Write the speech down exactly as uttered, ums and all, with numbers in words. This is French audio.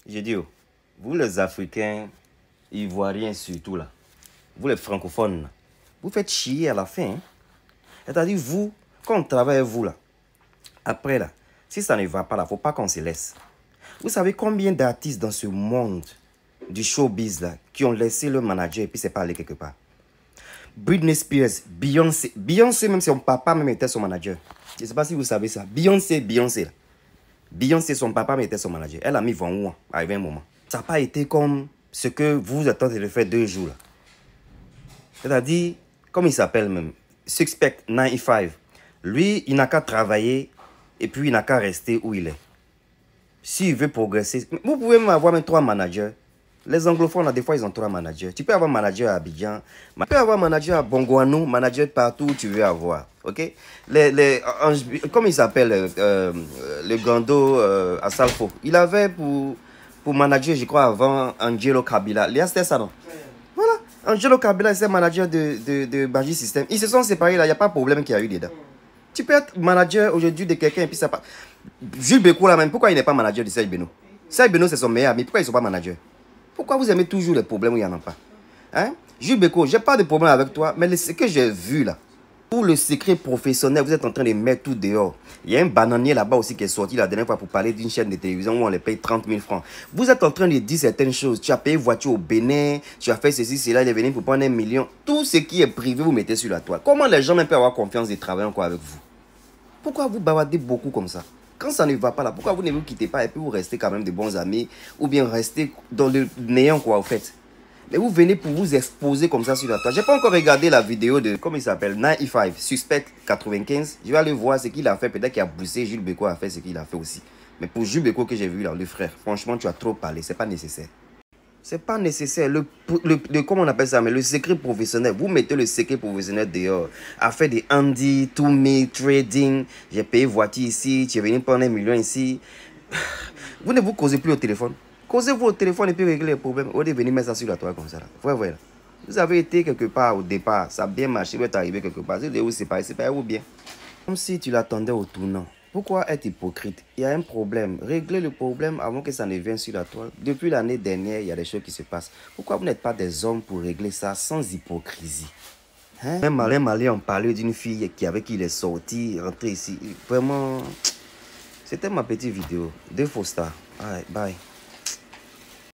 J'ai dit, oh, vous les Africains, Ivoiriens surtout là, vous les francophones, là, vous faites chier à la fin. Hein? C'est-à-dire, vous, quand on travaille avec vous là, après là, si ça ne va pas là, il ne faut pas qu'on se laisse. Vous savez combien d'artistes dans ce monde du showbiz là, qui ont laissé le manager et puis c'est pas allé quelque part? Britney Spears, Beyoncé, Beyoncé même son papa même était son manager. Je ne sais pas si vous savez ça. Beyoncé, Beyoncé là. Beyoncé, son papa était son manager. Elle a mis vingt mois, arrivé un moment. Ça n'a pas été comme ce que vous êtes en train de faire deux jours là. C'est-à-dire, comme il s'appelle même, Suspect quatre-vingt-quinze. Lui, il n'a qu'à travailler et puis il n'a qu'à rester où il est. S'il veut progresser, vous pouvez même avoir même trois managers. Les anglophones, là, des fois, ils ont trois managers. Tu peux avoir un manager à Abidjan, tu peux avoir un manager à Bongouanou, manager partout où tu veux avoir. Ok? Les, les, comme il s'appelle, euh, le Gando euh, à Salfo, il avait pour, pour manager, je crois, avant Angelo Kabila. C'était ça, non? Voilà. Angelo Kabila, c'est manager de, de, de Bagi System. Ils se sont séparés là, il n'y a pas de problème qu'il y a eu dedans. Tu peux être manager aujourd'hui de quelqu'un et puis ça part. Jules Béco là même, pourquoi il n'est pas manager de Serge Beno? Serge Beno c'est son meilleur ami, pourquoi ils ne sont pas managers? Pourquoi vous aimez toujours les problèmes où il n'y en a pas? Hein? Jules Béco, je n'ai pas de problème avec toi, mais ce que j'ai vu là, pour le secret professionnel, vous êtes en train de mettre tout dehors. Il y a un bananier là-bas aussi qui est sorti la dernière fois pour parler d'une chaîne de télévision où on les paye trente mille francs. Vous êtes en train de dire certaines choses. Tu as payé voiture au Bénin, tu as fait ceci, cela, il est venu pour prendre un million. Tout ce qui est privé, vous mettez sur la toile. Comment les gens même peuvent avoir confiance de travailler encore avec vous? Pourquoi vous bavardez beaucoup comme ça? Quand ça ne va pas là, pourquoi vous ne vous quittez pas et puis vous restez quand même de bons amis ou bien restez dans le néant quoi au fait? Mais vous venez pour vous exposer comme ça sur la toile. Je n'ai pas encore regardé la vidéo de, comment il s'appelle, quatre-vingt-quinze, Suspect quatre-vingt-quinze. Je vais aller voir ce qu'il a fait. Peut-être qu'il a poussé Jules Béco a fait ce qu'il a fait aussi. Mais pour Jules Béco que j'ai vu là, le frère, franchement, tu as trop parlé. C'est pas nécessaire. C'est pas nécessaire. Le, le, le, comment on appelle ça? Mais le secret professionnel. Vous mettez le secret professionnel dehors. À faire des handy, to me, trading. J'ai payé voiture ici. Tu es venu prendre un million ici. Vous ne vous causez plus au téléphone. Causez-vous au téléphone et puis réglez les problèmes. Au lieu de venir mettre ça sur la toile comme ça. Là. Ouais, ouais, là. Vous avez été quelque part au départ. Ça a bien marché. Vous êtes arrivé quelque part. Vous devez vous séparer. Séparez-vous bien. Comme si tu l'attendais au tournant. Pourquoi être hypocrite? Il y a un problème. Réglez le problème avant que ça ne vienne sur la toile. Depuis l'année dernière, il y a des choses qui se passent. Pourquoi vous n'êtes pas des hommes pour régler ça sans hypocrisie? Hein? Même Malin Malin, on parlait d'une fille qui, avec qui il est sorti, rentré ici. Vraiment, c'était ma petite vidéo. Deux faux stars. Allez, bye.